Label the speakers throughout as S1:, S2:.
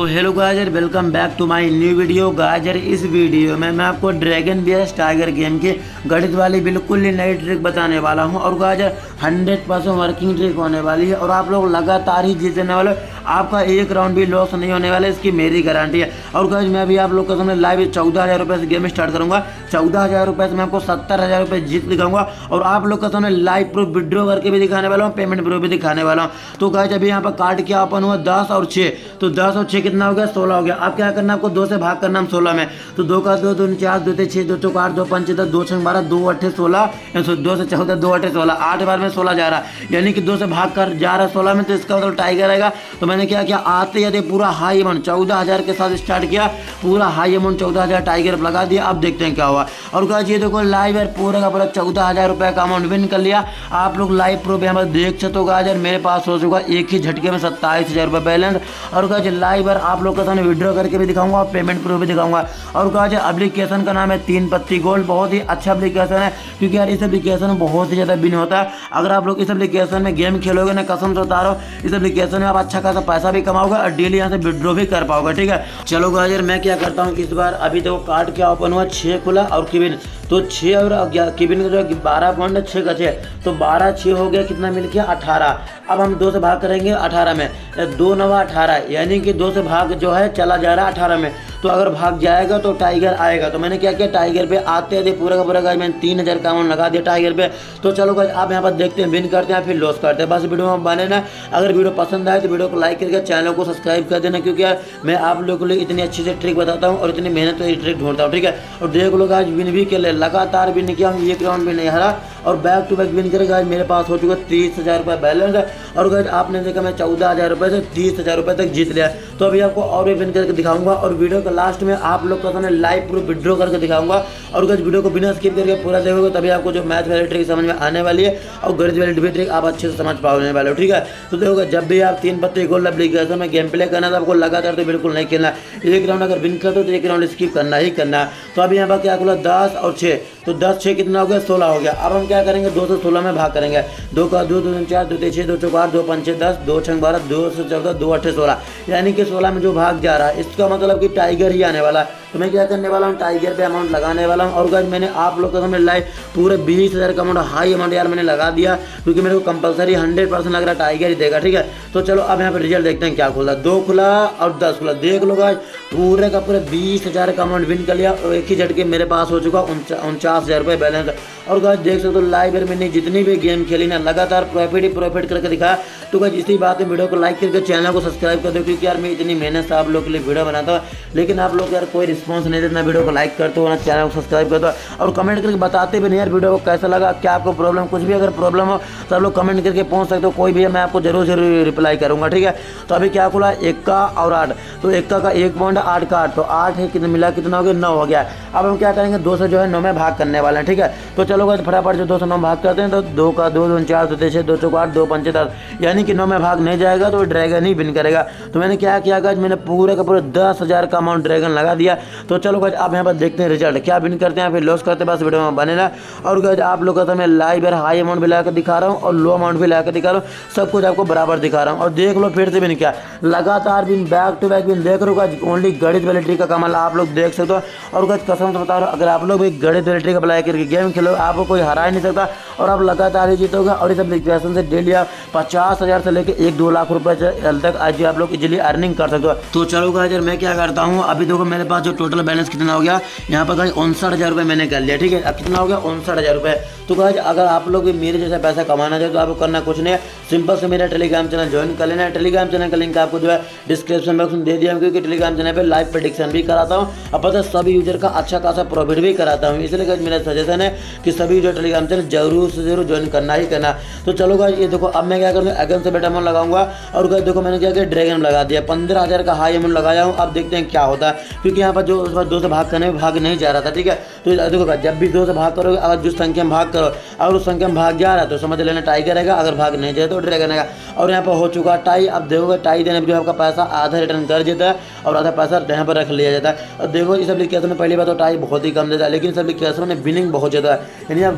S1: तो हेलो गाजर, welcome back to my new video. गाजर, इस वीडियो में मैं आपको ड्रैगन बीएस टाइगर गेम की गणित वाली बिल्कुल ही नई ट्रिक बताने वाला हूं। और गाजर 100% वर्किंग ट्रिक होने वाली है और आप लोग लगातार ही जीतने वाले, आपका एक राउंड भी लॉस नहीं होने वाला, इसकी मेरी गारंटी है। और गाजर मैं भी आप लोग के सामने लाइव 14,000 रुपये से गेम स्टार्ट करूँगा। 14,000 रुपये से मैं आपको 70,000 रुपये जीत दिखाऊंगा और आप लोग के सामने लाइव प्रूफ विड्रॉ करके भी दिखाने वाला हूँ, पेमेंट प्रूफ भी दिखाने वाला हूँ। तो गाजर अभी यहाँ पर कार्ड क्या ओपन हुआ 10 और 6, तो 10 और 6 कितना हो गया 16 हो गया। अब क्या करना है आपको 2 से भाग करना हम 16 में, तो 2 का 2 2 4 2 6 2 4 8 2 5 10 2 6 12 2 8 16, 2 से 14 2 8 16, 8 बार में 16 जा रहा है, यानी कि 2 से भाग कर जा रहा है 16 में, तो इसका मतलब टाइगर आएगा। तो मैंने क्या किया, आते आते पूरा हाई अमाउंट 14,000 के साथ स्टार्ट किया, पूरा हाई अमाउंट 14,000 टाइगर लगा दिया। अब देखते हैं क्या हुआ। और गाइस ये देखो लाइव है, पूरा का पूरा 14,000 रुपये का अमाउंट विन कर लिया। आप लोग लाइव प्रूफ यहाँ पर देख सकते हो। गाजर मेरे पास हो चुका एक ही झटके में 27,000 रुपये बैलेंस। और गाजर लाइव आप लोग के सामने विड्रॉ करके भी दिखाऊंगा और पेमेंट प्रूफ भी दिखाऊंगा। और गाजर एप्लीकेशन का नाम है 3 पत्ती गोल्ड, बहुत ही अच्छा एप्लीकेशन है, क्योंकि यार इस एप्लीकेशन में बहुत ही ज़्यादा बिन होता है। अगर आप लोग इस एप्लीकेशन में गेम खेलोगे ना, कसम से बता रहा हूँ, इस एप्लीकेशन में आप अच्छा खासा पैसा भी कमाओगे और डेली यहाँ से विड्रॉ भी कर पाओगे। ठीक है, चलो गाजर मैं क्या करता हूँ इस बार, अभी देखो कार्ड क्या ओपन हुआ 6 खुला और किबिन, तो 6 और किबिन का जो 12 पॉइंट 6 का 6, तो 12 6 हो गया, कितना मिल गया 18। अब हम 2 से भाग करेंगे 18 में, 2 9 18, यानी कि 2 से भाग जो है चला जा रहा है 18 में, तो अगर भाग जाएगा तो टाइगर आएगा। तो मैंने क्या किया, टाइगर पे आते थे पूरा का पूरा गाइस मैंने 3,000 का अमाउंट लगा दिया टाइगर पे। तो चलो गाइस आप यहाँ पर देखते हैं, विन करते हैं फिर लॉस करते हैं, बस वीडियो में बने ना। अगर वीडियो पसंद आए तो वीडियो को लाइक करके चैनल को सब्सक्राइब कर देना, क्योंकि यार मैं आप लोगों के लिए इतनी अच्छी से ट्रिक बताता हूँ और इतनी मेहनत से ट्रिक ढूंढता हूँ। ठीक है, और देख लो गाइस विन भी कर ले, लगातार विन किया, हम एक राउंड भी नहीं हारा और बैक टू बैक विन करे। गाइस मेरे पास हो चुका 30,000 रुपये बैलेंस है। और गाइस आपने देखा मैं 14,000 रुपये से 30,000 रुपये तक जीत लिया। तो अभी आपको और भी विन करके दिखाऊंगा और वीडियो के लास्ट में आप लोग का सामने लाइव प्रूफ विड्रॉ करके दिखाऊंगा। और गाइस वीडियो को बिना स्किप करके पूरा देखोगे, तभी आपको जो मैथ वाली ट्रिक समझ में आने वाली है और गणित वाली ट्रिक आप अच्छे से समझ पाने वाले हो। ठीक है, तो देखोगे जब भी आप 3 पत्ती गोल्ड एप्लीकेशन में गेम प्ले करना, तो आपको लगातार तो बिल्कुल नहीं खेलना, एक राउंड अगर विन करते हो तो एक राउंड स्किप करना ही करना। तो अभी यहाँ पर क्या खुला 10 और 6, तो 10 6 कितना हो गया 16 हो गया। अब हम क्या करेंगे 2 से 16 में भाग करेंगे, 2 का 2 2 4 2 6 2 4 8 2 5 10 2 6 12 2 से 14 2 8 16, यानी कि 16 में जो भाग जा रहा है इसका मतलब कि टाइगर ही आने वाला है। तो मैं क्या करने वाला हूँ, टाइगर पे अमाउंट लगाने वाला हूँ। और गाइस मैंने आप लोग के सामने लाइव पूरे 20,000 का अमाउंट हाई अमाउंट यार मैंने लगा दिया, क्योंकि मेरे को कंपलसरी 100% लग रहा है टाइगर ही देगा। ठीक है, तो चलो अब यहाँ पे रिजल्ट देखते हैं क्या खुला, 2 खुला और 10 खुला। देख लो गाइस पूरे का पूरे 20,000 का अमाउंट विन कर लिया और एक ही झटके मेरे पास हो चुका 49,000 रुपये बैलेंस। और गाइस देख सकते हो लाइव मैंने जितनी भी गेम खेली ना, लगातार प्रॉफिट ही प्रॉफिट करके दिखाया। तो गाइस इसी बात में वीडियो को लाइक करके चैनल को सब्सक्राइब कर दो, क्योंकि यार मैं इतनी मेहनत से आप लोग के लिए वीडियो बनाता हूँ, लेकिन आप लोग यार कोई रिस्पॉन्स नहीं देते, ना वीडियो को लाइक करते हो ना चैनल को सब्सक्राइब कर दो, और कमेंट करके बताते भी नहीं यार वीडियो को कैसा लगा, क्या आपको प्रॉब्लम, कुछ भी अगर प्रॉब्लम हो तो आप लोग कमेंट करके पहुँच सकते हो, कोई भी है मैं आपको जरूर रिप्लाई करूँगा। ठीक है, तो अभी क्या खुला 1 का और 8, तो 1 का 1 पॉइंट 8 का 8, तो 8 है कितना मिला, कितना हो गया 9 हो गया। अब हम क्या करेंगे 2 से जो है 9 में भाग करने वाले हैं। ठीक है, तो चलो गाइस फटाफट जो 2 से 9 भाग करते हैं, तो 2 का 2 2 4 2 6 2 4 8 2 5 10, यानी कि 9 में भाग नहीं जाएगा तो ड्रैगन ही विन करेगा। तो मैंने क्या किया गाइस, मैंने पूरे का पूरे 10,000 का अमाउंट ड्रैगन लगा दिया। तो चलो गाइस आप यहाँ पर देखते हैं रिजल्ट, क्या विन करते हैं फिर लॉस करते हैं, बस वीडियो में बने ना। और गाइस आप लोग का मैं लाइव यार हाई अमाउंट भी ला कर दिखा रहा हूँ और लो अमाउंट भी ला कर दिखा रहा हूँ, सब कुछ आपको बराबर दिखा रहा हूँ। और देख लो फिर से विन किया, लगातार win, back to back win. देख रहे हो ओनली गणित वाली ट्रिक का कमाल आप लोग देख सकते हो। और गाइस कसम से बता रहा हूँ, अगर आप लोग भी गणित वाली ट्रिक अप्लाई करके गेम खेलो, आपको कोई हरा ही नहीं सकता और आप लगातार ही जीतोगे। और इस एप्लीकेशन से डेली आप 50,000 से लेकर 1-2 लाख रुपए तक आज आप लोग इजीली अर्निंग कर सकते हो। तो चलो गाइस मैं क्या करता हूँ, अभी देखो मेरे पास जो टोटल बैलेंस कितना हो गया, यहाँ पर गाइस 59,000 रुपये मैंने कर लिया। ठीक है, अब कितना हो गया 59,000 रुपये। तो गाइस अगर आप लोग भी मेरे जैसा पैसा कमाना चाहे तो आपको करना कुछ नहीं है, सिंपल से मेरा टेलीग्राम चैनल ज्वाइन कर लेना है। टेलीग्राम चैनल का लिंक आपको जो है डिस्क्रिप्शन बॉक्स में दे दिया, क्योंकि टेलीग्राम चैनल पे लाइव प्रेडिक्शन भी कराता हूँ और पता है सभी यूजर का अच्छा खासा प्रॉफिट भी कराता हूँ। इसलिए गाइस मेरा सजेशन है कि सभी जो टेलीग्राम चैनल जरूर से जरूर ज्वाइन करना ही करना। तो चलो गाइस ये देखो अब मैं क्या करूँगा, अगेन से बेटा अमाउंट लगाऊंगा। और गाइस देखो मैंने क्या किया, ड्रैगन लगा दिया, 15,000 का हाई अमाउंट लगाया हूँ। अब देखते हैं क्या होता है, क्योंकि यहाँ पर जो उस बार 2 से भाग करने में भाग नहीं जा रहा था। ठीक है, तो देखो जब भी 2 से भाग करोगे, अगर जिस संख्या में भाग करो अगर उस संख्या में भाग जा रहा है तो समझ लेना टाइगर रहेगा, अगर भाग नहीं जाए तो ड्रैगन आएगा। और यहाँ पर हो चुका टाई। अब देखोगे टाई देने पर जो आपका पैसा आधा रिटर्न कर देता है और आधा पैसा यहाँ पर रख लिया जाता है। और देखो इस एप्लीकेशन में पहली बात तो टाई बहुत ही कम देता है, लेकिन इस एप्लीकेशन में विनिंग बहुत ज़्यादा है, यानी आप गेम खेलो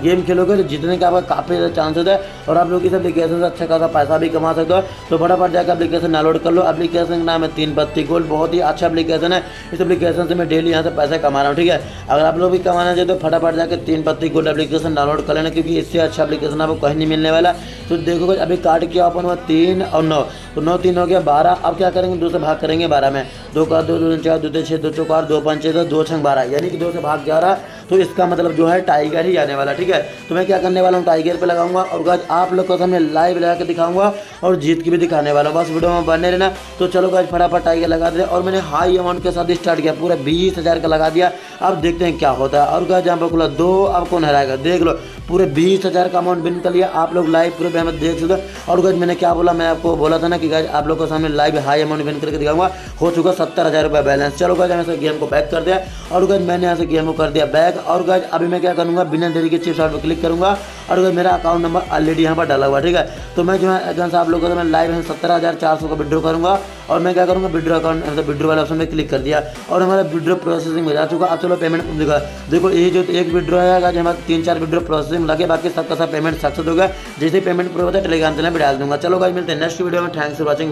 S1: लोग जीतने का आपका काफ़ी ज़्यादा चांसेस है और आप लोग इस एप्लीकेशन से अच्छा खासा पैसा भी कमा सकते हो। तो फटाफट जाकर एप्लीकेशन डाउनलोड कर लो। एप्लीकेशन का नाम है 3 पत्ती गोल्ड, बहुत ही अच्छा एप्लीकेशन है। इस एप्लीकेशन से मैं डेली यहाँ से पैसा कमा रहा हूँ, ठीक है। अगर आप लोग भी कमाना चाहिए तो फटाफट जाकर 3 पत्ती गोल्ड एप्लीकेशन डाउनलोड कर लेना, क्योंकि इससे अच्छा एप्लीकेशन आपको कहीं नहीं मिलने वाला। तो देखो अभी कार्ड किया ओपन हुआ 3 और 9, तो 9 3 हो गया 12। अब क्या करेंगे, 2 से भाग करेंगे 12 में, 2 का 2 2 4 2 6 2 4 2 5 6 2 6 12, यानी कि 2 से भाग 11। तो इसका मतलब जो है टाइगर ही आने वाला, ठीक है। तो मैं क्या करने वाला हूँ, टाइगर पे लगाऊंगा और गाइस आप लोग को सामने लाइव लगा के दिखाऊंगा और जीत के भी दिखाने वाला हूँ। बस वीडियो में बने रहना। तो चलो गाइस फटाफट टाइगर लगा दे और मैंने हाई अमाउंट के साथ स्टार्ट किया, पूरा 20,000 का लगा दिया। अब देखते हैं क्या होता है। और गाइस यहाँ पर खुला 2, अब कौन हराएगा देख लो, पूरे 20,000 का अमाउंट विन कर लिया। आप लोग लाइव पूरे में देख सकते हो। और गाइस मैंने क्या बोला, मैं आपको बोला था ना कि गाइस आप लोग को सामने लाइव हाई अमाउंट विन करके दिखाऊंगा। हो चुका 70,000 रुपये बैलेंस। चलो गाइस यहाँ से गेम को बैक कर दिया और गाइस मैंने यहाँ से गेम को कर दिया बैक। और गाइस अभी मैं क्या करूँगा, बिना देरी के चिप्स पर क्लिक करूँगा और गाइस मेरा अकाउंट नंबर ऑलरेडी यहाँ पर डाला हुआ, ठीक है। तो मैं जो है एकदम से आप लोगों को मैं लाइव 17,400 का विड्रॉ करूँगा और मैं क्या करूँगा, विड्रॉ अकाउंट मतलब विड्रॉ वाले ऑप्शन में क्लिक कर दिया और हमारा विड्रॉ प्रोसेसिंग में जा चुका। अब चलो पेमेंट दिखा, देखो ये जो एक विड्रॉ है गाइस हमारा 3-4 विड्रॉ प्रोसेसिंग लगे, बाकी सबका सब पेमेंट सक्सेस होगा। जैसे पेमेंट पूरा होता है टेलीग्राम चैनल पर डाल दूंगा। चलो गाइस मिलते हैं नेक्स्ट वीडियो में। Thanks for watching.